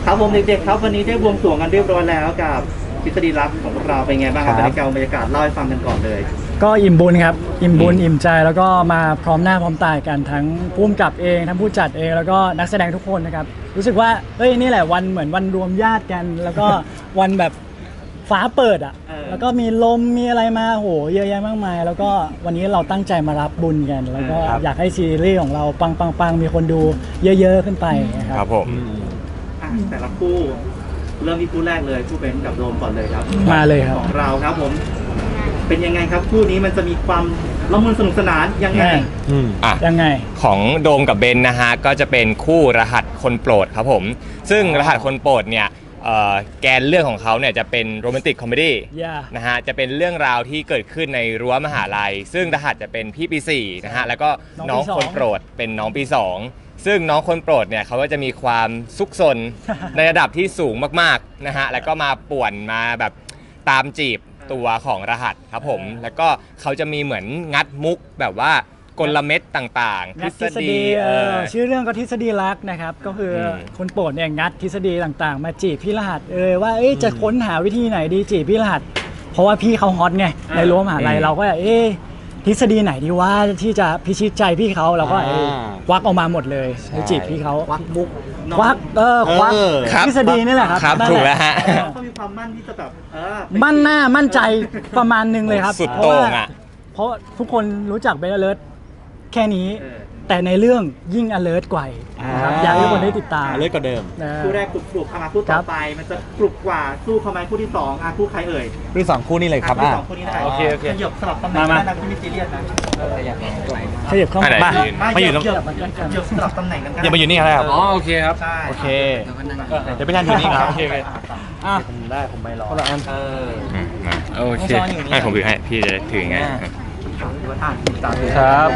ครับผมเด็กๆครับวันนี้ได้บวงสรวงกันเรียบร้อยแล้วกับทฤษฎีลับของเราเป็นไงบ้างครับบรรยากาศเล่าให้ฟังกันก่อนเลยก็อิ่มบุญครับอิ่มบุญอิ่มใจแล้วก็มาพร้อมหน้าพร้อมตากันทั้งผู้กำกับเองทั้งผู้จัดเองแล้วก็นักแสดงทุกคนนะครับรู้สึกว่านี่แหละวันเหมือนวันรวมญาติกัน แล้วก็วันแบบฟ้าเปิดอ่ะแล้วก็มีลมมีอะไรมาโหเยอะแยะมากมายแล้วก็วันนี้เราตั้งใจมารับบุญกันแล้วก็อยากให้ซีรีส์ของเราปังมีคนดูเยอะๆขึ้นไปครับผมแต่ละคู่เริ่มที่คู่แรกเลยคู่เป็นกับโดมก่อนเลยครับมาเลยครับของเราครับผมเป็นยังไงครับคู่นี้มันจะมีความละมุนสนุกสนานยังไงยังไงของโดมกับเบนนะฮะก็จะเป็นคู่รหัสคนโปรดครับผมซึ่งรหัสคนโปรดเนี่ยแกนเรื่องของเขาเนี่ยจะเป็นโรแมนติกคอมเมดี้นะฮะจะเป็นเรื่องราวที่เกิดขึ้นในรั้วมหาลัยซึ่งรหัสจะเป็นพี่ปี4นะฮะแล้วก็น้องคนโปรดเป็นน้องปี2ซึ่งน้องคนโปรดเนี่ยเขาก็จะมีความซุกซนในระดับที่สูงมากๆนะฮะแล้วก็มาป่วนมาแบบตามจีบตัวของรหัสครับผมแล้วก็เขาจะมีเหมือนงัดมุกแบบว่ากลเม็ดต่างๆทฤษฎีชื่อเรื่องก็ทฤษฎีรักนะครับก็คือคนโปรดเนี่ยงัดทฤษฎีต่างๆมาจีบพี่รหัสว่าจะค้นหาวิธีไหนดีจีบพี่รหัสเพราะว่าพี่เขาฮอตไงในรั้วมหาลัยเราก็ทฤษฎีไหนดีว่าที่จะพิชิตใจพี่เขาเราก็ควักออกมาหมดเลยไปจีบพี่เขาควักมุกควักทฤษฎีนี่แหละครับถูกแล้วฮะเขามีความมั่นที่จะแบบมั่นหน้ามั่นใจประมาณนึงเลยครับสุดโต่งอ่ะเพราะทุกคนรู้จักเบลเลิศแค่นี้แต่ในเรื่องยิ่ง alert กว่าครับอยากให้คนได้ติดตาม alert กว่าเดิมคู่แรกกรุบเข้ามาคู่ต่อไปมันจะกรุบกว่าสู้เข้ามาคู่ที่2คู่ใครเอ่ยคู่ที่2คู่นี้เลยครับคู่2คู่นี้ได้โอเคขยับสลับตำแหน่งกันนะที่มีซีเรียสนะขยับเข้ามาอยู่ตรงขยับสลับตำแหน่งกันอย่ามาอยู่นี่ครับโอเคครับโอเคเดี๋ยวไปนั่งอยู่นี่ครับโอเคผมได้ผมไม่รอโอเคให้ผมถือให้พี่จะถือไงครับ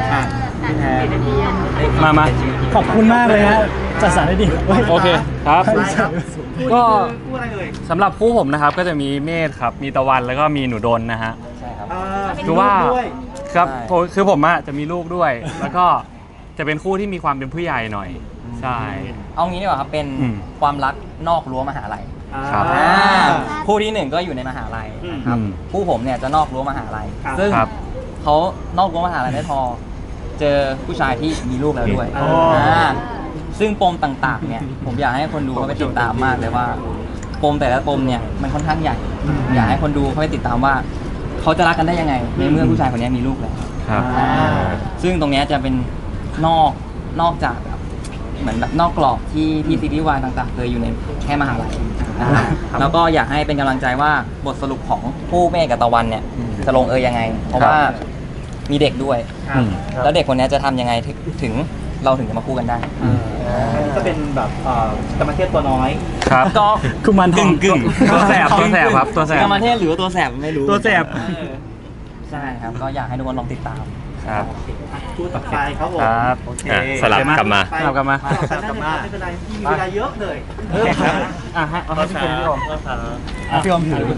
มาขอบคุณมากเลยฮะจัดสรรได้ดีโอเคครับก็สำหรับคู่ผมนะครับก็จะมีเมธครับมีตะวันแล้วก็มีหนูดนนะฮะคือว่าครับคือผมจะมีลูกด้วยแล้วก็จะเป็นคู่ที่มีความเป็นผู้ใหญ่หน่อยใช่เอางี้ดีกว่าครับเป็นความรักนอกรั้วมหาลัยคู่ที่1ก็อยู่ในมหาลัยครับคู่ผมเนี่ยจะนอกรั้วมหาลัยซึ่งเขานอกรั้วมหาลัยไม่พอเจอผู้ชายที่มีลูกแล้วด้วยซึ่งปมต่างๆเนี่ยผมอยากให้คนดูเขาไปติดตามมากเลยว่าปมแต่ละปมเนี่ยมันค่อนข้างใหญ่อยากให้คนดูเขาไปติดตามว่าเขาจะรักกันได้ยังไงในเมื่อผู้ชายคนนี้มีลูกแล้วซึ่งตรงนี้จะเป็นนอกจากเหมือนแบบนอกกรอบที่ซีรีส์วายต่างๆเคยอยู่ในแค่มหาลัยแล้วก็อยากให้เป็นกำลังใจว่าบทสรุปของคู่เมฆกับตะวันเนี่ยจะลงยังไงเพราะว่ามีเด็กด้วยแล้วเด็กคนนี้จะทำยังไงถึงเราถึงจะมาคู่กันได้จะเป็นแบบกรรมเทพตัวน้อยครับก็คือมันกึ่งตัวแสบครับตัวแสบกรรมเทพหรือว่าตัวแสบไม่รู้ตัวแสบใช่ครับก็อยากให้ทุกคนลองติดตามครับคู่ต่อไปครับผมโอเคสลับกลับมาไม่เป็นไรมีเวลาเยอะเลยครับเอาให้พี่อมพี่อมถือ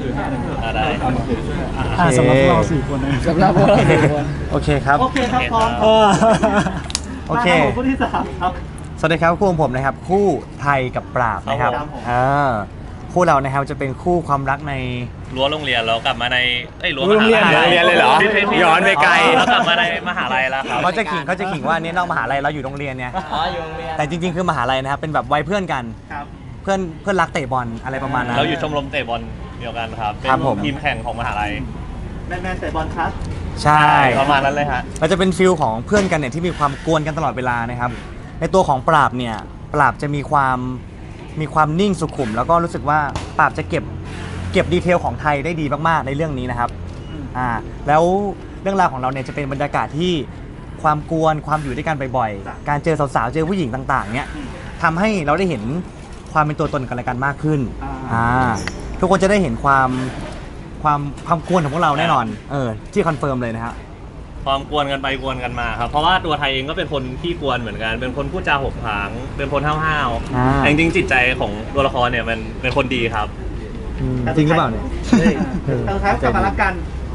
ได้สำหรับพวกเรา4 คนนะสำหรับพวกเรา4 คนโอเคครับโอเคครับพร้อมโอเคคู่ที่3ครับสวัสดีครับคู่ของผมนะครับคู่ไทยกับปราบนะครับคู่เรานะครับจะเป็นคู่ความรักในรั้วโรงเรียนแล้วกลับมาในรั้วมหาลัยเลยเหรอย้อนไปไกลแล้วกลับมาในมหาลัยแล้วครับเขาจะขิงว่านี่นอกมหาลัยเราอยู่โรงเรียนเนี่ยแต่จริงๆคือมหาลัยนะครับเป็นแบบวัยเพื่อนกันเพื่อนรักเตะบอลอะไรประมาณนั้นเราอยู่ชมรมเตะบอลเดียวกันครับเป็นทีมแข่งของมหาลัยแมนเตะบอลครับใช่ประมาณนั้นเลยฮะเราจะเป็นฟิลของเพื่อนกันเนี่ยที่มีความกวนกันตลอดเวลานะครับในตัวของปราบเนี่ยปราบจะมีความนิ่งสุขุมแล้วก็รู้สึกว่าปราบจะเก็บดีเทลของไทยได้ดีมากๆในเรื่องนี้นะครับแล้วเรื่องราวของเราเนี่ยจะเป็นบรรยากาศที่ความกวนความอยู่ด้วยกันบ่อยๆการเจอสาวๆเจอผู้หญิงต่างๆเนี่ยทำให้เราได้เห็นความเป็นตัวตนกันและกันมากขึ้นทุกคนจะได้เห็นความกวนของพวกเราแน่นอนที่คอนเฟิร์มเลยนะครับความกวนกันไปกวนกันมาครับเพราะว่าตัวไทยเองก็เป็นคนขี้กวนเหมือนกันเป็นคนพูดจาหกผางเป็นคนห้าวๆแต่จริงๆจิตใจของตัวละครเนี่ยมันเป็นคนดีครับจริงหรือเปล่าเนี่ยเราท้ายกลับมารักกัน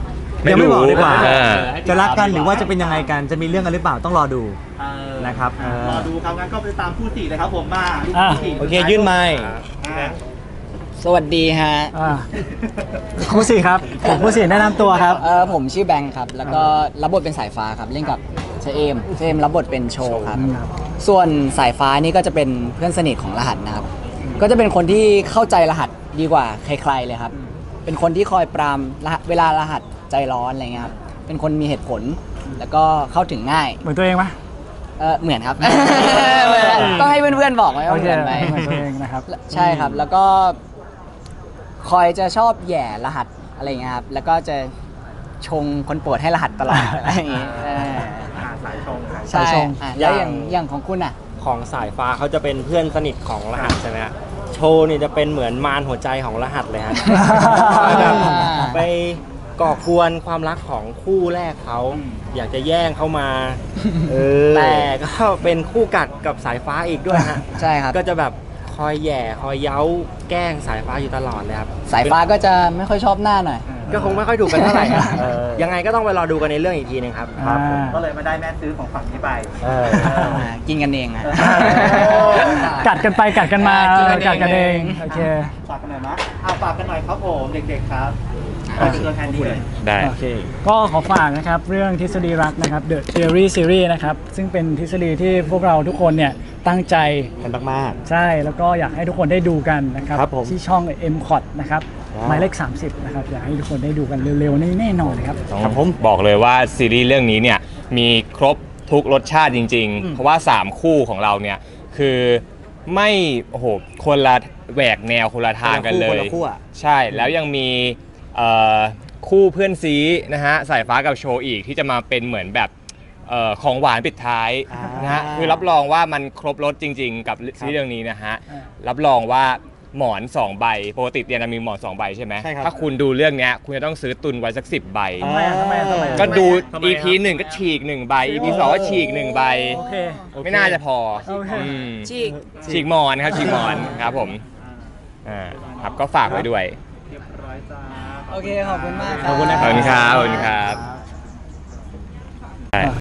ยังไม่บอกดีกว่าเออจะรักกันหรือว่าจะเป็นยังไงกันจะมีเรื่องกันหรือเปล่าต้องรอดู นะครับรอดูครับงั้นก็ไปตามคู่สี่เลยครับผมมาลูกคู่สี่โอเคยื่นไมค์สวัสดีฮะผู้สี่ครับผมผู้สี่แนะนำตัวครับผมชื่อแบงค์ครับ แล้วก็รับบทเป็นสายฟ้าครับ เล่นกับเชเอมรับบทเป็นโชว์ครับ ส่วนสายฟ้านี่ก็จะเป็นเพื่อนสนิทของรหัสนะครับ ก็จะเป็นคนที่เข้าใจรหัสดีกว่าใครๆเลยครับ เป็นคนที่คอยปรามเวลารหัสใจร้อนอะไรเงี้ยครับ เป็นคนมีเหตุผล แล้วก็เข้าถึงง่ายเหมือนตัวเองไหมเหมือนครับ ต้องให้เพื่อนๆบอกไหมว่าเหมือนไหมเหมือนตัวเองนะครับใช่ครับ แล้วก็คอยจะชอบแหย่รหัสอะไรเงี้ยครับ แล้วก็จะชงคนโปรดให้รหัสตลอด อะไรอย่างงี้สายชงใช่แล้วอย่างของคุณอ่ะของสายฟ้าเขาจะเป็นเพื่อนสนิทของรหัสใช่ไหมฮะโชว์เนี่ยจะเป็นเหมือนมารหัวใจของรหัสเลยฮะ ไปก่อกวนความรักของคู่แรกเขาอยากจะแย่งเขามาแต่ก็เป็นคู่กัดกับสายฟ้าอีกด้วยฮะใช่ครับก็จะแบบคอยแย่คอยเย้าแกล้งสายฟ้าอยู่ตลอดเลยครับสายฟ้าก็จะไม่ค่อยชอบหน้าหน่อยก็คงไม่ค่อยถูกกันเท่าไหร่ครับยังไงก็ต้องไปรอดูกันในเรื่องอีกทีนึงครับก็เลยมาได้แม่ซื้อของฝั่งนี้ไปกินกันเองอะกัดกันไปกัดกันมากัดกันเองโอเคฝากกันหน่อยมะฝากกันหน่อยครับผมเด็กๆครับเป็นตัวแทนดีเลยได้โอเคก็ขอฝากนะครับเรื่องทฤษฎีรักนะครับ The Theory Series นะครับซึ่งเป็นทฤษฎีที่พวกเราทุกคนเนี่ยตั้งใจกันมากใช่แล้วก็อยากให้ทุกคนได้ดูกันนะครับครับผมที่ช่อง MCOT นะครับหมายเลข 30 นะครับอยากให้ทุกคนได้ดูกันเร็วๆแน่นอนครับครับผมบอกเลยว่าซีรีส์เรื่องนี้เนี่ยมีครบทุกรสชาติจริง ๆ เพราะว่า 3 คู่ของเราเนี่ยคือไม่โอ้โหคนละแหวกแนวคนละทางกันเลยคนละคู่อะใช่แล้วยังมีคู่เพื่อนซีนะฮะสายฟ้ากับโชว์อีกที่จะมาเป็นเหมือนแบบของหวานปิดท้ายนะฮะคือรับรองว่ามันครบรสจริง ๆ กับซีรีส์เรื่องนี้นะฮะรับรองว่าหมอน 2 ใบปกติเนี่ยจะมีหมอน 2 ใบใช่ไหมใช่ครับถ้าคุณดูเรื่องเนี้ยคุณจะต้องซื้อตุนไว้สัก 10 ใบทำไมทำไมก็ดู EP 1 ก็ฉีก 1 ใบ EP 2 ก็ฉีก 1 ใบโอเคไม่น่าจะพอโอเคอืมฉีกฉีกหมอนครับฉีกหมอนครับผมครับก็ฝากไว้ด้วยเรียบร้อยจ้าโอเค ขอบคุณมากครับขอบคุณนะขอบคุณครับขอบคุณครับ